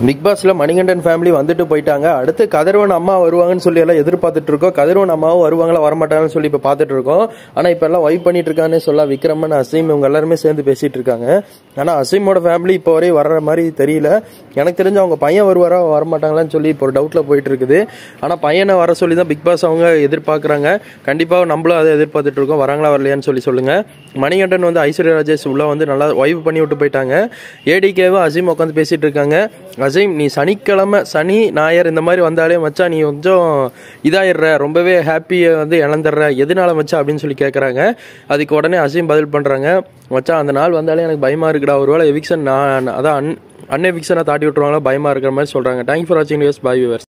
Big பாஸ்ல Manikandan family வந்துட்டு போயிட்டாங்க. அடுத்து கதிரவன் அம்மா வருவாங்கன்னு சொல்லி எல்லாம் எதிர்பார்த்துட்டு இருக்கோம். கதிரவன் அம்மாவும் வருவாங்களா வரமாட்டாங்கன்னு சொல்லி இப்ப பாத்துட்டு இருக்கோம். ஆனா இப்ப எல்லாம் வைப் பண்ணிட்டு இருக்கான்னு சொல்ல விக்ரமன் அசீம் இவங்க எல்லாருமே சேர்ந்து பேசிட்டு இருக்காங்க. ஆனா அசீமோட ஃபேமிலி இப்போ வரை வர்ற மாதிரி தெரியல. எனக்கு தெரிஞ்சு அவங்க பையன் வருவாரா வரமாட்டாங்களான்னு சொல்லி இப்போ ஒரு டவுட்ல போயிட்டு இருக்குது. ஆனா பையனை வர சொல்லி தான் பிக் பாஸ் அவங்க எதிர்பார்க்கறாங்க. கண்டிப்பா நம்மளும் அதை எதிர்பார்த்துட்டு இருக்கோம். வராங்களா வரலையான்னு சொல்லி சொல்லுங்க. மணிகண்டன் வந்து ஐஸ்வர்யா ராஜேஷ் உள்ள வந்து நல்லா வைப் பண்ணி விட்டு போயிட்டாங்க. ஏடிகேவும் அசீம் உட்காந்து பேசிட்டு இருக்காங்க. அசீம் நீ சனிக்கிழமை சனி ஞாயிறு இந்த மாதிரி வந்தாலே மச்சா நீ கொஞ்சம் இதாயிடுற, ரொம்பவே ஹாப்பியை வந்து இழந்துடுற, எதனால மச்சா அப்படின்னு சொல்லி கேட்குறாங்க. அதுக்கு உடனே அசீம் பதில் பண்ணுறாங்க, மச்சா அந்த நாள் வந்தாலே எனக்கு பயமா இருக்குடா, ஒருவேளை எவிக்ஷன் நான் அதான் அன்எவிக்ஷனை தாட்டி விட்டுருவாங்களா பயமா இருக்கிற மாதிரி சொல்கிறாங்க. தேங்க்யூ ஃபார் வாட்சிங். Bye viewers.